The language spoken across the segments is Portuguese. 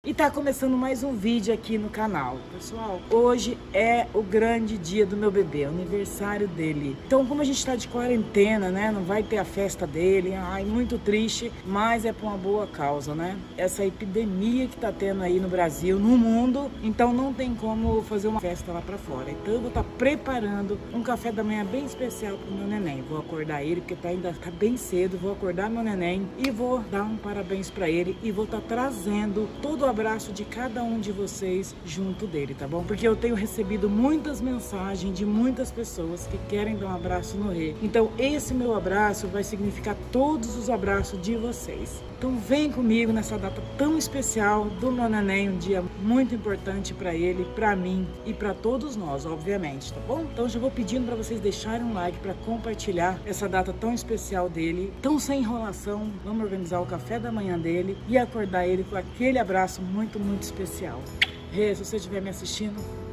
E tá começando mais um vídeo aqui no canal. Pessoal, hoje é o grande dia do meu bebê, o aniversário dele. Então, como a gente tá de quarentena, né, não vai ter a festa dele, ai, muito triste, mas é por uma boa causa, né? Essa epidemia que tá tendo aí no Brasil, no mundo, então não tem como fazer uma festa lá pra fora. Então eu vou estar preparando um café da manhã bem especial pro meu neném. Vou acordar ele, porque ainda tá bem cedo, vou acordar meu neném e vou dar um parabéns pra ele e vou estar trazendo todo o abraço de cada um de vocês junto dele, tá bom? Porque eu tenho recebido muitas mensagens de muitas pessoas que querem dar um abraço no Rê. Então esse meu abraço vai significar todos os abraços de vocês. Então vem comigo nessa data tão especial do meu neném, um dia muito importante para ele, para mim e para todos nós, obviamente, tá bom? Então já vou pedindo para vocês deixarem um like para compartilhar essa data tão especial dele. Então sem enrolação, vamos organizar o café da manhã dele e acordar ele com aquele abraço muito, muito especial. Rê, se você estiver me assistindo,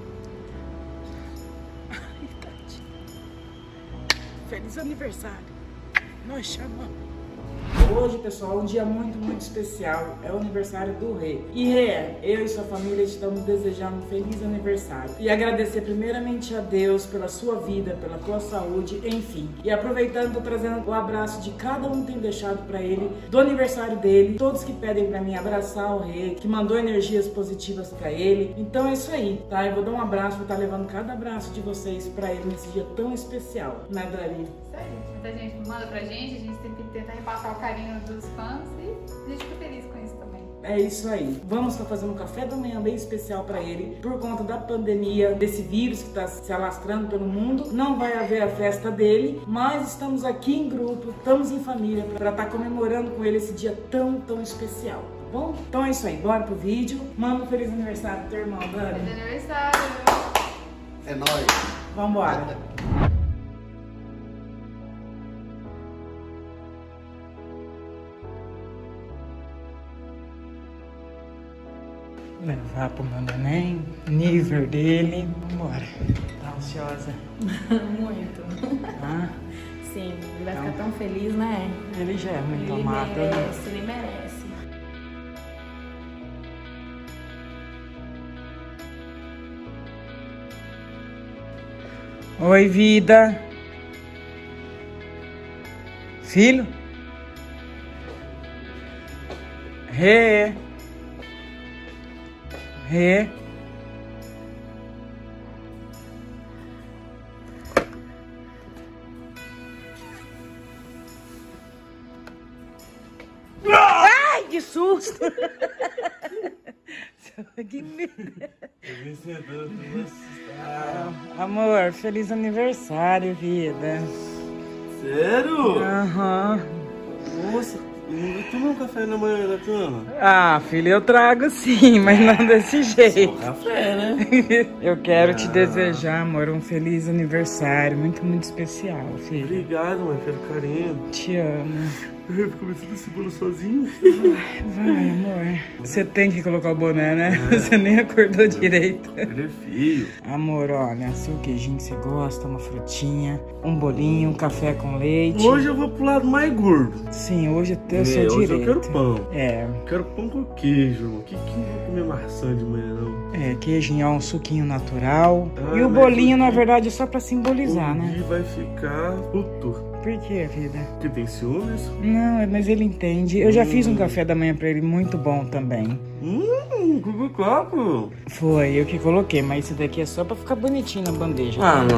feliz aniversário, nós chamamos. Hoje, pessoal, é um dia muito, muito especial. É o aniversário do Rê. E Rê, eu e sua família estamos desejando um feliz aniversário. E agradecer primeiramente a Deus pela sua vida, pela tua saúde, enfim. E aproveitando, tô trazendo o abraço de cada um que tem deixado pra ele, do aniversário dele. Todos que pedem pra mim abraçar o Rê, que mandou energias positivas pra ele. Então é isso aí, tá? Eu vou dar um abraço, vou estar levando cada abraço de vocês pra ele nesse dia tão especial. Né, Dari? Isso aí. Muita gente manda pra gente, a gente tem que tentar repassar o carinho dos fãs e a gente fica feliz com isso também. É isso aí. Vamos estar fazendo um café da manhã bem especial para ele, por conta da pandemia, desse vírus que está se alastrando pelo mundo. Não vai haver a festa dele, mas estamos aqui em grupo, estamos em família para estar comemorando com ele esse dia tão, tão especial. Tá bom? Então é isso aí. Bora pro vídeo. Manda um feliz aniversário pro teu irmão, Dani. Feliz aniversário! É nóis! Vambora! Levar pro meu neném, nível dele, vambora. Tá ansiosa? Muito. Ah, Sim, ele vai ficar tão feliz, né? ele já é muito Ele amado, né? merece, ele merece. Oi, vida. Filho? Rê. Rê. Ai, que susto! Que medo. Amor, feliz aniversário, vida. Sério? Aham. Nossa, eu tomei um café na manhã da cama. Ah, filho, eu trago sim, mas não desse jeito. Café, né? Eu quero te desejar, amor, um feliz aniversário, muito, muito especial, filho. Obrigado, mãe, pelo carinho. Te amo. Eu fico comendo cebola sozinho. Vai, amor. Você tem que colocar o boné, né? Você nem acordou direito. Ele é filho. Amor, olha, seu queijinho que você gosta, uma frutinha, um bolinho, um café com leite. Hoje eu vou pro lado mais gordo. Sim, hoje é teu seu Hoje direito. eu quero pão. É, Quero pão com queijo. O que não vou comer maçã de manhã, não? queijinho, ó, um suquinho natural. Ah, E o mas bolinho, o na Gui- verdade, é só pra simbolizar, O né? Gui vai ficar puto. Por que, vida? Porque tem ciúmes? Não, mas ele entende. Eu já fiz um café da manhã pra ele muito bom também. Cucu copo. Foi, eu que coloquei, mas esse daqui é só pra ficar bonitinho na bandeja. Ah, não.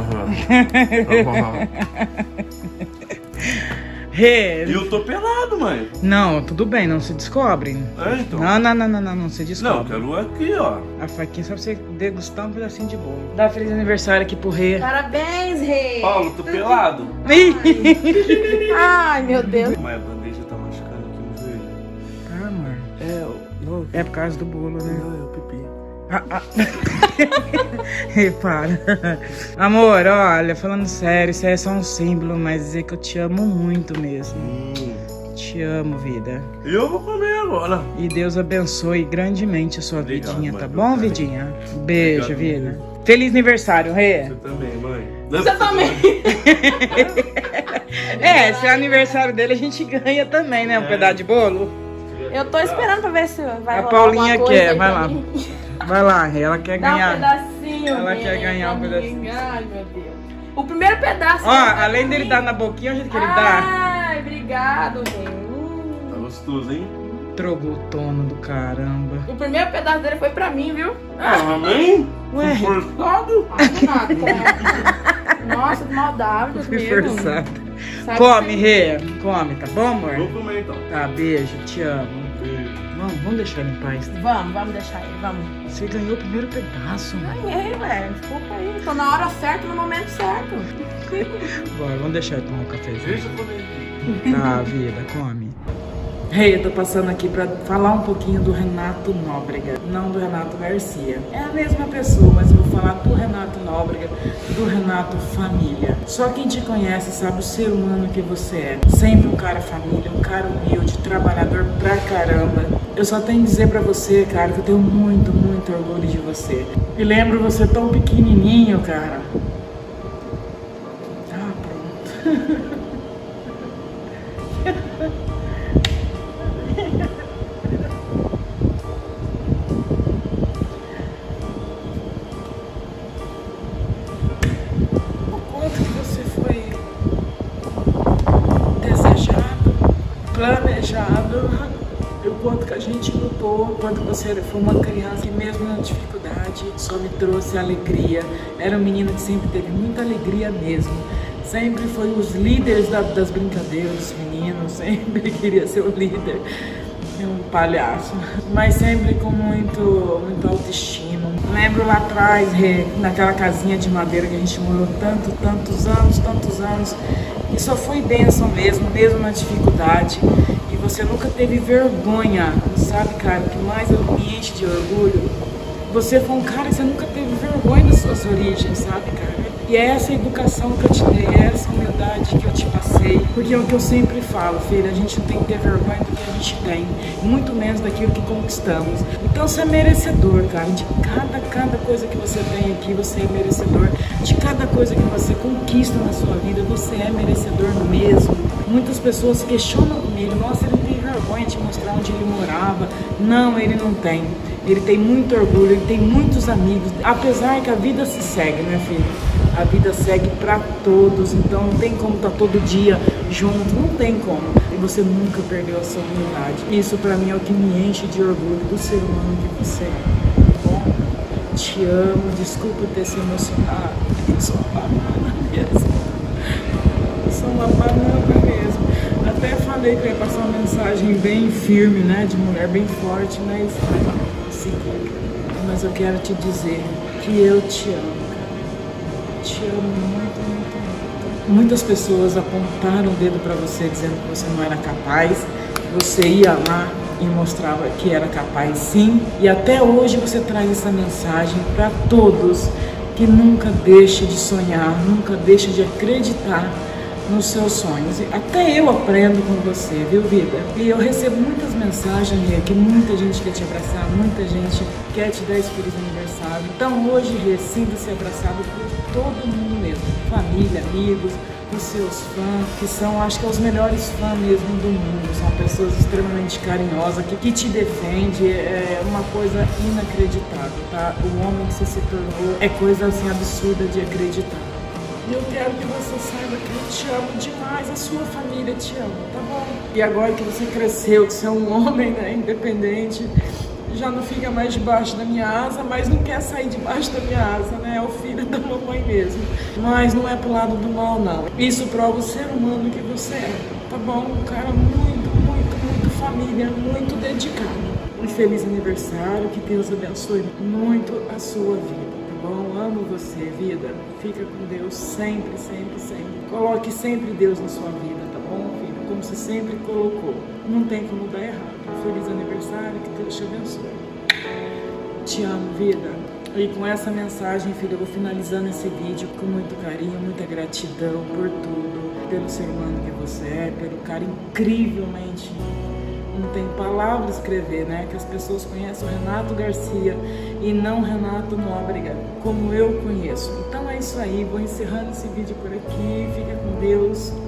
Rê, E eu tô pelado, mãe. não, tudo bem, não se descobre. É, então. Não se Não, descobre. quero aqui, ó. A faquinha só pra você degustar um pedacinho de bolo. Dá feliz aniversário aqui pro Rê. Parabéns, Rei! Paulo, tô pelado. Ai, meu Deus. Mas a bandeja tá machucando aqui no joelho. Ah, amor. Não, É por causa do bolo, né? não, é o pipi. Repara. Amor, olha, falando sério, isso aí é só um símbolo, mas dizer que eu te amo muito mesmo. Te amo, vida. E eu vou comer agora. E Deus abençoe grandemente a sua Obrigado, vidinha, mãe, tá pelo bom, carinho. vidinha? Beijo, Obrigado, vida. mesmo. Feliz aniversário, Rê. Você também, mãe. Você também. É, se é aniversário dele, a gente ganha também, né? Um pedaço de bolo. Eu tô esperando pra ver se vai A rolar Paulinha alguma coisa quer, aí vai pra lá. mim. Vai lá, ela quer Dá um ganhar. pedacinho. Ela bem, quer ganhar um pra pedacinho. mim. Ai, meu Deus. O primeiro pedaço. Ó, vai além pra dele mim. dar na boquinha, o jeito que ele dá. Ai, obrigado, rei. Tá gostoso, hein? Trogotono do caramba. O primeiro pedaço dele foi pra mim, viu? Ah, amém? Ué, Forçado? Ai, nada. Nossa, que maldade fui mesmo. forçada. Sabe Come, que- Rê. Come, tá bom, amor? Vou comer então. Tá, beijo, te amo. Beijo. Vamos deixar ele em paz. Vamos deixar ele, vamos. Você ganhou o primeiro pedaço. Ganhei, velho. Desculpa aí. Tô na hora certa, no momento certo. Bora, vamos deixar ele tomar um cafezinho. Deixa eu comer aqui. Tá, vida, come. Rei, eu tô passando aqui pra falar um pouquinho do Renato Nóbrega, não do Renato Garcia. É a mesma pessoa, mas eu vou falar do Renato Nóbrega, do Renato Família. Só quem te conhece sabe o ser humano que você é. Sempre um cara família, um cara humilde, trabalhador pra caramba. Eu só tenho que dizer pra você, cara, que eu tenho muito, muito orgulho de você. Me lembro você tão pequenininho, cara. Ah, pronto. O quanto que você foi desejado, planejado, o quanto que a gente lutou, o quanto você foi uma criança que mesmo na dificuldade só me trouxe alegria. Era um menino que sempre teve muita alegria mesmo. Sempre foi os líderes das brincadeiras, dos meninos, sempre queria ser o líder. Um palhaço, mas sempre com muito autoestima. Lembro lá atrás, naquela casinha de madeira que a gente morou tantos anos, e só foi bênção mesmo na dificuldade. E você nunca teve vergonha, sabe, cara? O que mais me enche de orgulho, você foi um cara que você nunca teve vergonha das suas origens, sabe, cara? E é essa educação que eu te dei, é essa humildade que eu te passei. Porque é o que eu sempre falo, filha, a gente não tem que ter vergonha do que a gente tem, muito menos daquilo que conquistamos. Então você é merecedor, cara, de cada coisa que você tem aqui, você é merecedor. De cada coisa que você conquista na sua vida, você é merecedor mesmo. Muitas pessoas questionam comigo, nossa, ele não tem vergonha de mostrar onde ele morava. Não, ele não tem. Ele tem muito orgulho, ele tem muitos amigos. Apesar que a vida se segue, né, filho? A vida segue pra todos, então não tem como estar todo dia junto, não tem como. E você nunca perdeu a sua humildade. Isso pra mim é o que me enche de orgulho do ser humano que você é. Tá bom? Te amo, desculpa ter se emocionado. Eu sou uma banana mesmo. Eu sou uma banana mesmo. Até falei que eu ia passar uma mensagem bem firme, né? De mulher bem forte, mas consegui. Mas eu quero te dizer que eu te amo. Te amo muito. Muitas pessoas apontaram o dedo pra você dizendo que você não era capaz. Você ia lá e mostrava que era capaz, sim. E até hoje você traz essa mensagem para todos, que nunca deixe de sonhar, nunca deixe de acreditar nos seus sonhos. Até eu aprendo com você, viu, vida? E eu recebo muitas mensagens, Rê, que muita gente quer te abraçar, muita gente quer te dar esse feliz aniversário. Então hoje, Rê, sinta-se abraçado por todo mundo mesmo, família, amigos, os seus fãs, que são, acho que os melhores fãs mesmo do mundo. São pessoas extremamente carinhosas, que te defende, é uma coisa inacreditável, tá? O homem que você se tornou é coisa assim absurda de acreditar. E eu quero que você saiba que eu te amo demais, a sua família te ama, tá bom? E agora que você cresceu, que você é um homem, né, independente, já não fica mais debaixo da minha asa, mas não quer sair debaixo da minha asa, né? É o filho da mamãe mesmo. Mas não é pro lado do mal, não. Isso prova o ser humano que você é, tá bom? Um cara muito família, muito dedicado. Um feliz aniversário, que Deus abençoe muito a sua vida. Bom, amo você, vida. Fica com Deus sempre. Coloque sempre Deus na sua vida, tá bom, filho? Como você sempre colocou. Não tem como dar errado. Feliz aniversário, que Deus te abençoe. Te amo, vida. E com essa mensagem, filho, eu vou finalizando esse vídeo com muito carinho, muita gratidão por tudo, pelo ser humano que você é, pelo cara incrivelmente... Não tem palavra escrever, né? Que as pessoas conhecem o Renato Garcia e não Renato Nóbrega, como eu conheço. Então é isso aí, vou encerrando esse vídeo por aqui. Fica com Deus.